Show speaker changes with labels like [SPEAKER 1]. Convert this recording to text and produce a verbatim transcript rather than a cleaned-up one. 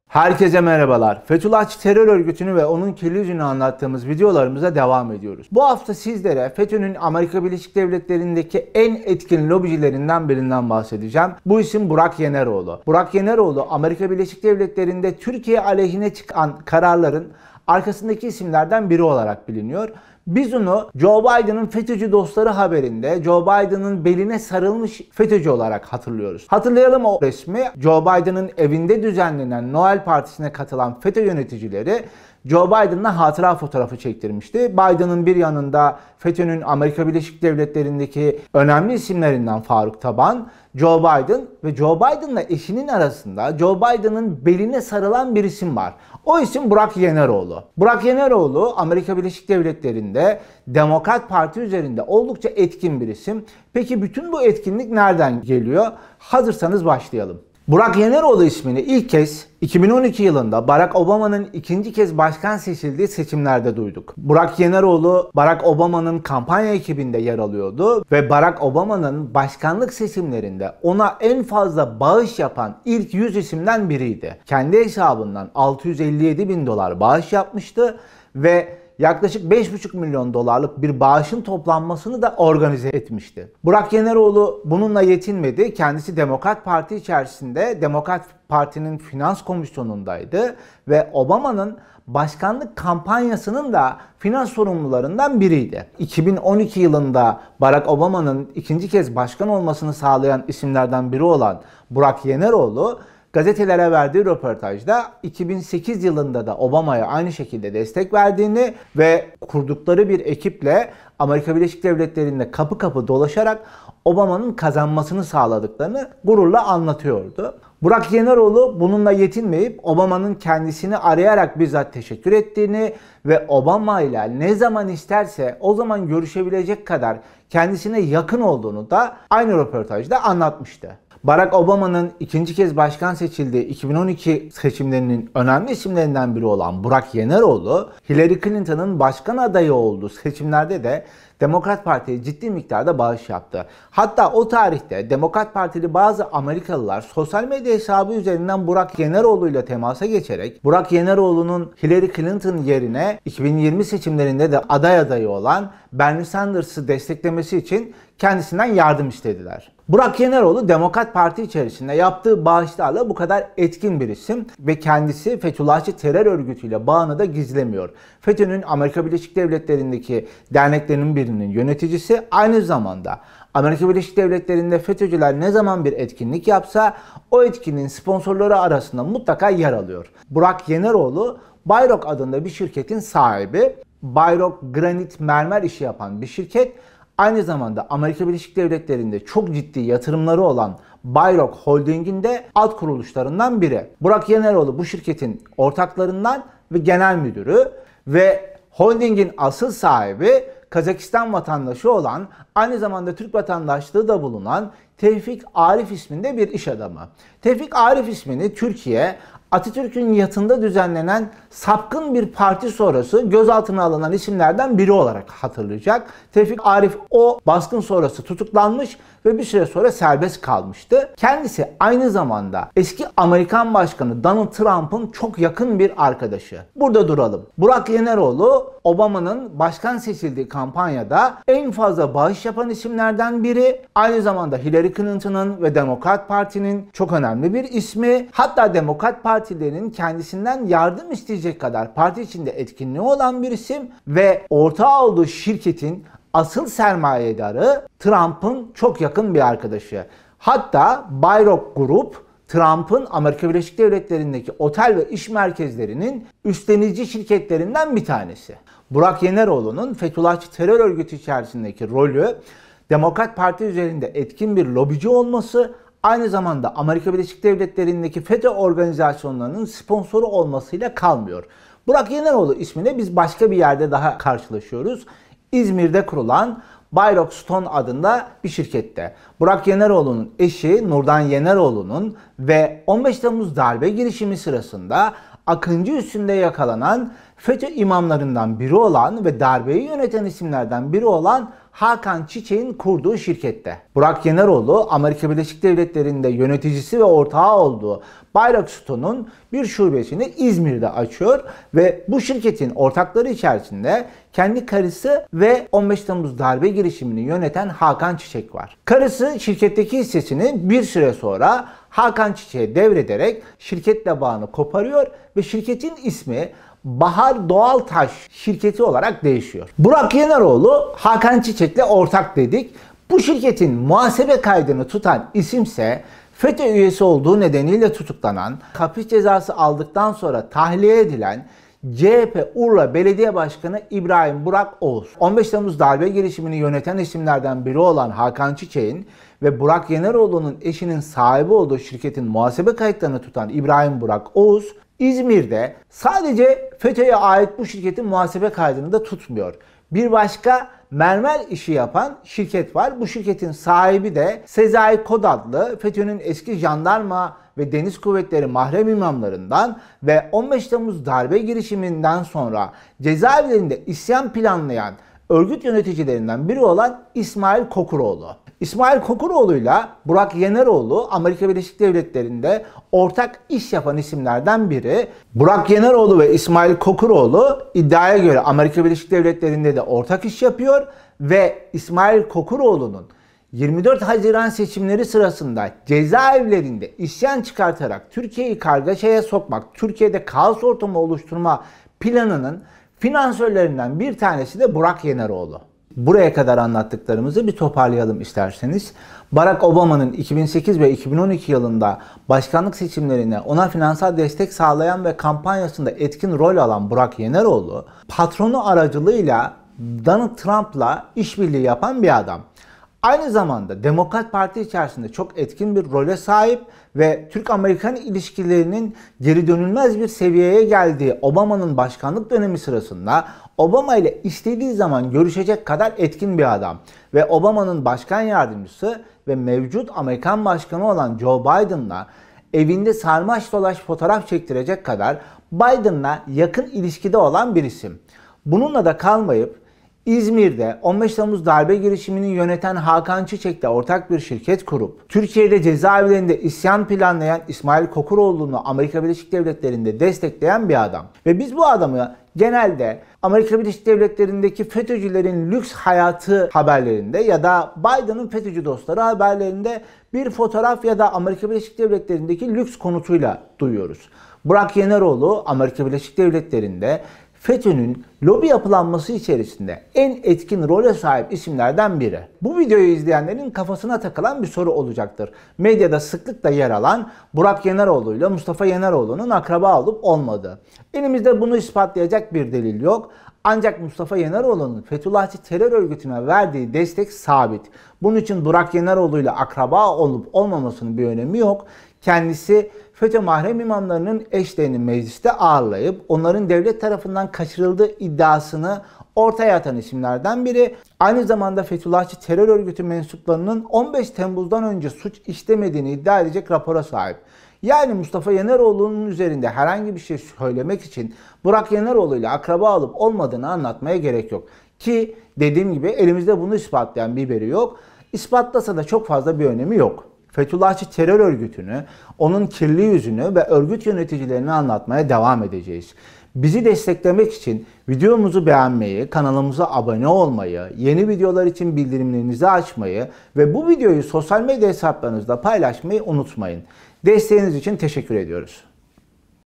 [SPEAKER 1] Herkese merhabalar. Fethullahçı terör örgütünü ve onun kirli yüzünü anlattığımız videolarımıza devam ediyoruz. Bu hafta sizlere FETÖ'nün Amerika Birleşik Devletleri'ndeki en etkin lobicilerinden birinden bahsedeceğim. Bu isim Burak Yeneroğlu. Burak Yeneroğlu, Amerika Birleşik Devletleri'nde Türkiye aleyhine çıkan kararların arkasındaki isimlerden biri olarak biliniyor. Biz onu Joe Biden'ın FETÖ'cü dostları haberinde Joe Biden'ın beline sarılmış FETÖ'cü olarak hatırlıyoruz. Hatırlayalım o resmi. Joe Biden'ın evinde düzenlenen Noel Partisi'ne katılan FETÖ yöneticileri Joe Biden'la hatıra fotoğrafı çektirmişti. Biden'ın bir yanında FETÖ'nün Amerika Birleşik Devletleri'ndeki önemli isimlerinden Faruk Taban, Joe Biden ve Joe Biden'la eşinin arasında Joe Biden'ın beline sarılan bir isim var. O isim Burak Yeneroğlu. Burak Yeneroğlu Amerika Birleşik Devletleri'nde Demokrat Parti üzerinde oldukça etkin bir isim. Peki bütün bu etkinlik nereden geliyor? Hazırsanız başlayalım. Burak Yeneroğlu ismini ilk kez iki bin on iki yılında Barack Obama'nın ikinci kez başkan seçildiği seçimlerde duyduk. Burak Yeneroğlu, Barack Obama'nın kampanya ekibinde yer alıyordu ve Barack Obama'nın başkanlık seçimlerinde ona en fazla bağış yapan ilk yüz isimden biriydi. Kendi hesabından altı yüz elli yedi bin dolar bağış yapmıştı ve yaklaşık beş buçuk milyon dolarlık bir bağışın toplanmasını da organize etmişti. Burak Yeneroğlu bununla yetinmedi. Kendisi Demokrat Parti içerisinde Demokrat Parti'nin finans komisyonundaydı ve Obama'nın başkanlık kampanyasının da finans sorumlularından biriydi. iki bin on iki yılında Barack Obama'nın ikinci kez başkan olmasını sağlayan isimlerden biri olan Burak Yeneroğlu, gazetelere verdiği röportajda iki bin sekiz yılında da Obama'ya aynı şekilde destek verdiğini ve kurdukları bir ekiple Amerika Birleşik Devletleri'nde kapı kapı dolaşarak Obama'nın kazanmasını sağladıklarını gururla anlatıyordu. Burak Yeneroğlu bununla yetinmeyip Obama'nın kendisini arayarak bizzat teşekkür ettiğini ve Obama ile ne zaman isterse o zaman görüşebilecek kadar kendisine yakın olduğunu da aynı röportajda anlatmıştı. Barack Obama'nın ikinci kez başkan seçildiği iki bin on iki seçimlerinin önemli isimlerinden biri olan Burak Yeneroğlu, Hillary Clinton'ın başkan adayı olduğu seçimlerde de Demokrat Parti'ye ciddi miktarda bağış yaptı. Hatta o tarihte Demokrat Partili bazı Amerikalılar sosyal medya hesabı üzerinden Burak Yeneroğlu ile temasa geçerek Burak Yeneroğlu'nun Hillary Clinton yerine iki bin yirmi seçimlerinde de aday adayı olan Bernie Sanders'ı desteklemesi için kendisinden yardım istediler. Burak Yeneroğlu Demokrat Parti içerisinde yaptığı bağışlarla bu kadar etkin bir isim ve kendisi Fethullahçı terör örgütüyle bağını da gizlemiyor. FETÖ'nün Amerika Birleşik Devletleri'ndeki derneklerinin birinin yöneticisi, aynı zamanda Amerika Birleşik Devletleri'nde FETÖ'cüler ne zaman bir etkinlik yapsa o etkinliğin sponsorları arasında mutlaka yer alıyor. Burak Yeneroğlu Bayrock adında bir şirketin sahibi. Bayrock granit mermer işi yapan bir şirket. Aynı zamanda Amerika Birleşik Devletleri'nde çok ciddi yatırımları olan Bayrock Holding'in de alt kuruluşlarından biri. Burak Yeneroğlu bu şirketin ortaklarından ve genel müdürü ve holdingin asıl sahibi Kazakistan vatandaşı olan, aynı zamanda Türk vatandaşlığı da bulunan Tevfik Arif isminde bir iş adamı. Tevfik Arif ismini Türkiye, Atatürk'ün yatında düzenlenen sapkın bir parti sonrası gözaltına alınan isimlerden biri olarak hatırlayacak. Tevfik Arif o baskın sonrası tutuklanmış ve bir süre sonra serbest kalmıştı. Kendisi aynı zamanda eski Amerikan Başkanı Donald Trump'ın çok yakın bir arkadaşı. Burada duralım. Burak Yeneroğlu, Obama'nın başkan seçildiği kampanyada en fazla bağış yapan isimlerden biri. Aynı zamanda Hillary Clinton'ın ve Demokrat Parti'nin çok önemli bir ismi. Hatta Demokrat Partilerin kendisinden yardım isteyecek kadar parti içinde etkinliği olan bir isim ve ortağı olduğu şirketin asıl sermayedarı Trump'ın çok yakın bir arkadaşı. Hatta Bayrock Group, Trump'ın Amerika Birleşik Devletleri'ndeki otel ve iş merkezlerinin üstlenici şirketlerinden bir tanesi. Burak Yeneroğlu'nun Fethullahçı terör örgütü içerisindeki rolü, Demokrat Parti üzerinde etkin bir lobici olması, aynı zamanda Amerika Birleşik Devletleri'ndeki FETÖ organizasyonlarının sponsoru olmasıyla kalmıyor. Burak Yeneroğlu ismini biz başka bir yerde daha karşılaşıyoruz. İzmir'de kurulan Bayrock Stone adında bir şirkette. Burak Yeneroğlu'nun eşi Nurdan Yeneroğlu'nun ve on beş Temmuz darbe girişimi sırasında Akıncı üstünde yakalanan FETÖ imamlarından biri olan ve darbeyi yöneten isimlerden biri olan Hakan Çiçek'in kurduğu şirkette. Burak Yeneroğlu, Amerika Birleşik Devletleri'nde yöneticisi ve ortağı olduğu Bayrakstone'un bir şubesini İzmir'de açıyor ve bu şirketin ortakları içerisinde kendi karısı ve on beş Temmuz darbe girişimini yöneten Hakan Çiçek var. Karısı şirketteki hissesini bir süre sonra Hakan Çiçek'e devrederek şirketle bağını koparıyor ve şirketin ismi Bahar Doğaltaş şirketi olarak değişiyor. Burak Yeneroğlu Hakan Çiçek'le ortak dedik. Bu şirketin muhasebe kaydını tutan isimse FETÖ üyesi olduğu nedeniyle tutuklanan, hapis cezası aldıktan sonra tahliye edilen C H P Urla Belediye Başkanı İbrahim Burak Oğuz. on beş Temmuz darbe girişimini yöneten isimlerden biri olan Hakan Çiçek'in ve Burak Yeneroğlu'nun eşinin sahibi olduğu şirketin muhasebe kayıtlarını tutan İbrahim Burak Oğuz, İzmir'de sadece FETÖ'ye ait bu şirketin muhasebe kaydını da tutmuyor. Bir başka mermer işi yapan şirket var. Bu şirketin sahibi de Sezai Kod adlı FETÖ'nün eski jandarma ve deniz kuvvetleri mahrem imamlarından ve on beş Temmuz darbe girişiminden sonra cezaevlerinde isyan planlayan örgüt yöneticilerinden biri olan İsmail Kokuroğlu. İsmail Kokuroğlu'yla Burak Yeneroğlu Amerika Birleşik Devletleri'nde ortak iş yapan isimlerden biri. Burak Yeneroğlu ve İsmail Kokuroğlu iddiaya göre Amerika Birleşik Devletleri'nde de ortak iş yapıyor ve İsmail Kokuroğlu'nun yirmi dört Haziran seçimleri sırasında cezaevlerinde isyan çıkartarak Türkiye'yi kargaşaya sokmak, Türkiye'de kaos ortamı oluşturma planının finansörlerinden bir tanesi de Burak Yeneroğlu. Buraya kadar anlattıklarımızı bir toparlayalım isterseniz. Barack Obama'nın iki bin sekiz ve iki bin on iki yılında başkanlık seçimlerine ona finansal destek sağlayan ve kampanyasında etkin rol alan Burak Yeneroğlu, patronu aracılığıyla Donald Trump'la işbirliği yapan bir adam. Aynı zamanda Demokrat Parti içerisinde çok etkin bir role sahip ve Türk-Amerikan ilişkilerinin geri dönülmez bir seviyeye geldiği Obama'nın başkanlık dönemi sırasında Obama ile istediği zaman görüşecek kadar etkin bir adam. Ve Obama'nın başkan yardımcısı ve mevcut Amerikan başkanı olan Joe Biden'la evinde sarmaş dolaş fotoğraf çektirecek kadar Biden'la yakın ilişkide olan bir isim. Bununla da kalmayıp İzmir'de on beş Temmuz darbe girişimini yöneten Hakan Çiçek'le ortak bir şirket kurup Türkiye'de cezaevlerinde isyan planlayan İsmail Kokuroğlu'nu Amerika Birleşik Devletleri'nde destekleyen bir adam. Ve biz bu adamı genelde Amerika Birleşik Devletleri'ndeki FETÖ'cülerin lüks hayatı haberlerinde ya da Biden'ın FETÖ'cü dostları haberlerinde bir fotoğraf ya da Amerika Birleşik Devletleri'ndeki lüks konutuyla duyuyoruz. Burak Yeneroğlu Amerika Birleşik Devletleri'nde FETÖ'nün lobi yapılanması içerisinde en etkin role sahip isimlerden biri. Bu videoyu izleyenlerin kafasına takılan bir soru olacaktır. Medyada sıklıkla yer alan Burak Yeneroğlu ile Mustafa Yeneroğlu'nun akraba olup olmadığı. Elimizde bunu ispatlayacak bir delil yok. Ancak Mustafa Yeneroğlu'nun Fethullahçı terör örgütüne verdiği destek sabit. Bunun için Burak Yeneroğlu ile akraba olup olmamasının bir önemi yok. Kendisi FETÖ mahrem imamlarının eşlerini mecliste ağırlayıp onların devlet tarafından kaçırıldığı iddiasını ortaya atan isimlerden biri. Aynı zamanda Fethullahçı terör örgütü mensuplarının on beş Temmuz'dan önce suç işlemediğini iddia edecek rapora sahip. Yani Mustafa Yeneroğlu'nun üzerinde herhangi bir şey söylemek için Burak Yeneroğlu ile akraba olup olmadığını anlatmaya gerek yok. Ki dediğim gibi elimizde bunu ispatlayan bir veri yok. İspatlasa da çok fazla bir önemi yok. Fethullahçı terör örgütünü, onun kirli yüzünü ve örgüt yöneticilerini anlatmaya devam edeceğiz. Bizi desteklemek için videomuzu beğenmeyi, kanalımıza abone olmayı, yeni videolar için bildirimlerinizi açmayı ve bu videoyu sosyal medya hesaplarınızda paylaşmayı unutmayın. Desteğiniz için teşekkür ediyoruz.